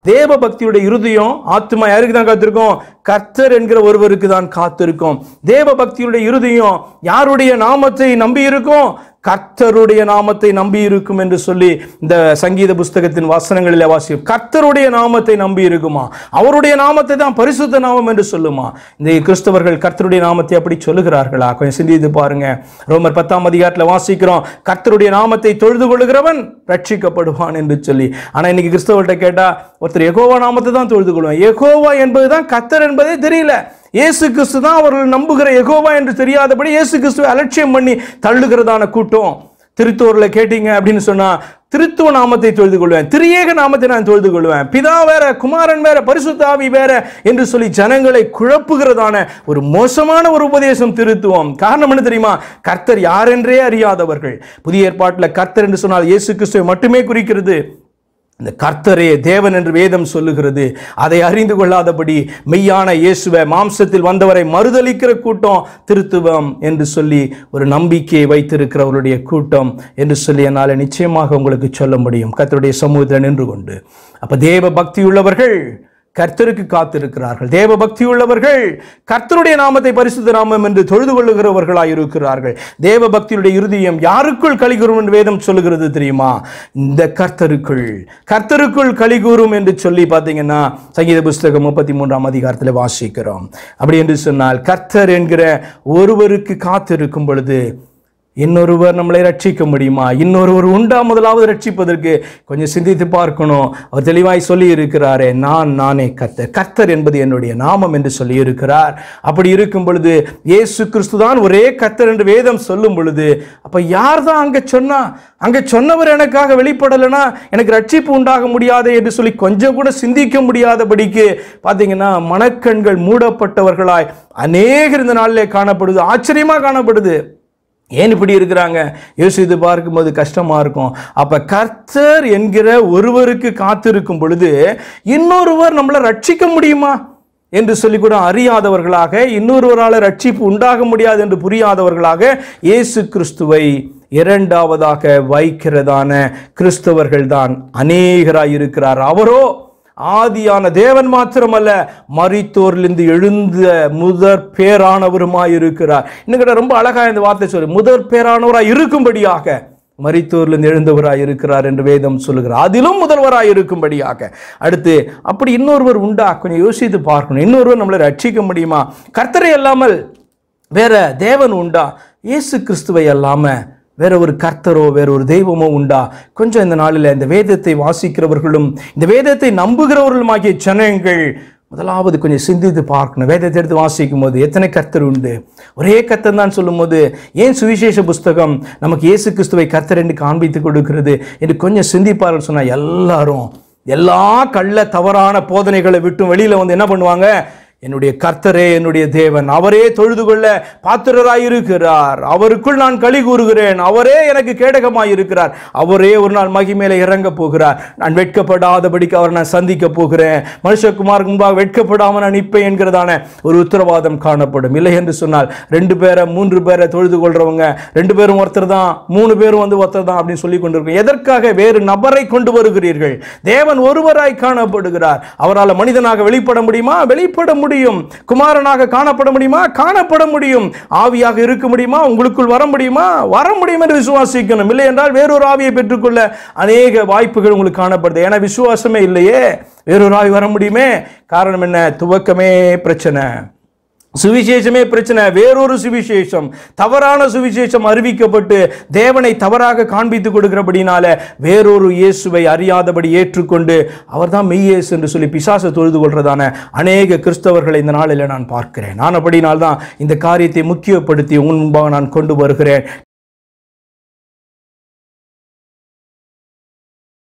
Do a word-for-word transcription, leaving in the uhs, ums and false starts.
தேவ பக்தியுடைய இருதயம் ஆத்துமா யாருக்கு தான் காத்திருக்கும்? கர்த்தர் என்கிற ஒருவருக்கு தான் காத்திருக்கும். தேவ பக்தியுடைய இருதயம் யாருடைய நாமத்தை நம்பி இருக்கும்? கர்த்தருடைய நாமத்தை நம்பி இருக்கும் என்று சொல்லி இந்த சங்கீத புஸ்தகத்தின் வசனங்களில் வாசிக்கும். கர்த்தருடைய நாமத்தை நம்பி இருக்குமா? அவருடைய நாமத்தை தான் பரிசுத்த நாமம் என்று சொல்லுமா? இந்த கிறிஸ்தவர்கள் கர்த்தருடைய நாமத்தை அப்படி சொல்லுகிறார்களா? கொஞ்சம் சிந்தித்து பாருங்க. ரோமர் பத்தாம் அதிகாரத்தில் வாசிக்கிறோம், கர்த்தருடைய நாமத்தை தொழுது கொள்ளுகிறவன் ரட்சிக்கப்படுவான் என்று சொல்லி. ஆனா இன்னைக்கு கிறிஸ்தவர்கிட்ட கேட்டா ஒருத்தர் யெகோவா நாமத்தை தான் தொழுது கொள்வான். யெகோவா என்பதுதான் கர்த்தர் என்பதே தெரியல. இயேசு கிறிஸ்து தான் அவர்கள் நம்புகிற யெகோவா என்று தெரியாதபடி இயேசு கிறிஸ்துவை அலட்சியம் பண்ணி தள்ளுகிறதான கூட்டம். திருத்தூர்ல கேட்டீங்க அப்படின்னு சொன்னா, திருத்துவ நாமத்தை தொழுது கொள்வேன், திரியேக நாமத்தை நான் தொழுது கொள்வேன், பிதா வேற, குமாரன் வேற, பரிசுத்த ஆவி வேற என்று சொல்லி ஜனங்களை குழப்புகிறதான ஒரு மோசமான ஒரு உபதேசம் திருத்துவம். காரணம் என்ன தெரியுமா? கர்த்தர் யார் என்றே அறியாதவர்கள். புதிய ஏற்பாட்டில் கர்த்தர் என்று சொன்னால் இயேசு கிறிஸ்துவை மட்டுமே குறிக்கிறது. இந்த கர்த்தரே தேவன் என்று வேதம் சொல்லுகிறது. அதை அறிந்து கொள்ளாதபடி மெய்யான இயேசுவை, மாம்சத்தில் வந்தவரை மறுதலிக்கிற கூட்டம் திருத்துவம் என்று சொல்லி ஒரு நம்பிக்கையை வைத்திருக்கிறவருடைய கூட்டம் என்று சொல்லி என்னால் நிச்சயமாக உங்களுக்கு சொல்ல முடியும், கர்த்தருடைய சமூகத்தில் நின்று கொண்டு. அப்ப தேவ பக்தி உள்ளவர்கள் கர்த்தருக்கு காத்திருக்கிறார்கள். தேவ பக்தி உள்ளவர்கள் கர்த்தருடைய நாமத்தை பரிசுத்த நாமம் என்று தொழுது கொள்ளுகிறவர்களாய் இருக்கிறார்கள். தேவ பக்தியுடைய இருதயம் யாருக்குள் கலிகூறும் என்று வேதம் சொல்லுகிறது தெரியுமா? இந்த கர்த்தருக்குள். கர்த்தருக்குள் கலிகூறும் என்று சொல்லி பார்த்தீங்கன்னா சங்கீத புஸ்தகம் முப்பத்தி மூன்றாம் அதிகாரத்தில் வாசிக்கிறோம். அப்படி என்று சொன்னால் கர்த்தர் என்கிற ஒருவருக்கு காத்திருக்கும் பொழுது இன்னொருவர் நம்மளை ரட்சிக்க முடியுமா? இன்னொருவர் உண்டா முதலாவது ரட்சிப்பதற்கு? கொஞ்சம் சிந்தித்து பார்க்கணும். அவர் தெளிவாய் சொல்லி இருக்கிறாரே, நான் நானே கர்த்தர், கர்த்தர் என்பது என்னுடைய நாமம் என்று சொல்லி இருக்கிறார். அப்படி இருக்கும் பொழுது இயேசு கிறிஸ்து தான் ஒரே கர்த்தர் என்று வேதம் சொல்லும் பொழுது, அப்ப யார் தான் அங்க சொன்னா? அங்க சொன்னவர் எனக்காக வெளிப்படலைன்னா எனக்கு ரட்சிப்பு உண்டாக முடியாது என்று சொல்லி கொஞ்சம் கூட சிந்திக்க முடியாதபடிக்கு பார்த்தீங்கன்னா மனக்கண்கள் மூடப்பட்டவர்களாய் அநேகர் இந்த நாளிலே காணப்படுது. ஆச்சரியமா காணப்படுது. ஏன் இப்படி இருக்கிறாங்க? யோசித்து பார்க்கும்போது கஷ்டமா இருக்கும். அப்ப கர்த்தர் என்கிற ஒருவருக்கு காத்திருக்கும் பொழுது இன்னொருவர் நம்மளை ரட்சிக்க முடியுமா என்று சொல்லி கூட அறியாதவர்களாக, இன்னொருவரால் ரட்சிப்பு உண்டாக முடியாது என்று புரியாதவர்களாக இயேசு கிறிஸ்துவை இரண்டாவதாக வைக்கிறதான கிறிஸ்தவர்கள் தான் அநேகராய் இருக்கிறார். அவரோ ஆதியான தேவன் மாத்திரமல்ல, மரித்தோரிலிருந்து எழுந்த முதற் பேரானவருமாய் இருக்கிறார். இன்னும் ரொம்ப அழகா இந்த வார்த்தை சொல்லு, முதற் பேரானவராய் இருக்கும்படியாக மரித்தோரிலிருந்து எழுந்தவராய் இருக்கிறார் என்று வேதம் சொல்லுகிறார். அதிலும் முதல்வராய் இருக்கும்படியாக. அடுத்து அப்படி இன்னொருவர் உண்டா? கொஞ்சம் யோசித்து பார்க்கணும். இன்னொருவர் நம்மளை ரட்சிக்க முடியுமா? கர்த்தரை அல்லாமல் வேற தேவன் உண்டா? இயேசு கிறிஸ்துவை அல்லாம வேற ஒரு கர்த்தரோ வேற ஒரு தெய்வமோ உண்டா? கொஞ்சம் இந்த நாளில் இந்த வேதத்தை வாசிக்கிறவர்களும் இந்த வேதத்தை நம்புகிறவர்களும் ஆகிய ஜனங்கள் முதலாவது கொஞ்சம் சிந்தித்து பார்க்கணும். வேதத்தை எடுத்து வாசிக்கும் போது எத்தனை கர்த்தர் உண்டு? ஒரே கர்த்தர் தான் சொல்லும் போது ஏன் சுவிசேஷ புஸ்தகம் நமக்கு இயேசு கிறிஸ்துவை கர்த்தர் என்று காண்பித்து கொடுக்கிறது என்று கொஞ்சம் சிந்திப்பார்கள் சொன்னா, எல்லாரும் எல்லா கள்ள தவறான போதனைகளை விட்டு வெளியில வந்து என்ன பண்ணுவாங்க? என்னுடைய கர்த்தரே என்னுடைய தேவன், அவரே தொழுது கொள்ள பாத்திரராயிருக்கிறார், அவருக்குள் நான் களி கூறுகிறேன், அவரே எனக்கு கேடகமாய் இருக்கிறார், அவரே ஒரு நாள் மகிமையில இறங்க போகிறார், நான் வெட்கப்படாதபடிக்கு அவர் நான் சந்திக்க போகிறேன், மனுஷகுமாருக்கு முன்பாக வெட்கப்படாமல் நான் நிற்பேன் என்கிறதான ஒரு உத்தரவாதம் காணப்படும். இல்லை என்று சொன்னால் ரெண்டு பேரை மூன்று பேரை தொழுது கொள்றவங்க ரெண்டு பேரும் ஒருத்தர் தான், மூணு பேரும் வந்து ஒருத்தர் தான் அப்படின்னு சொல்லி கொண்டிருக்கோம். எதற்காக வேறு நபரை கொண்டு வருகிறீர்கள்? தேவன் ஒருவராய் காணப்படுகிறார். அவரால் மனிதனாக வெளிப்பட முடியுமா? வெளிப்பட முடியும். குமாரனாக காணப்பட முடியுமா? காணப்பட முடியும். ஆவியாக இருக்க முடியுமா? உங்களுக்குள் வர முடியுமா? வர முடியும் என்று விசுவாசிக்கணும். இல்லை என்றால் வேறொரு ஆவியை பெற்றுக்கொள்ள அநேக வாய்ப்புகள் உங்களுக்கு காணப்படுது. ஏன்னா விசுவாசமே இல்லையே, வேறொரு ஆவி வர முடியுமே? காரணம் என்ன? துவக்கமே பிரச்சனை, சுவிசேஷமே பிரச்சனை. வேறொரு சுவிசேஷம், தவறான சுவிசேஷம் அறிவிக்கப்பட்டு தேவனை தவறாக காண்பித்து கொடுக்கிறபடினால வேறொரு இயேசுவை அறியாதபடி ஏற்றுக்கொண்டு அவர் தான் மெய்யேசு என்று சொல்லி பிசாசை தொழுது கொள்றதான அநேக கிறிஸ்தவர்களை இந்த நாளில் நான் பார்க்கிறேன். நான் அப்படினால்தான் இந்த காரியத்தை முக்கியப்படுத்தி உன் முன்பாக நான் கொண்டு வருகிறேன்.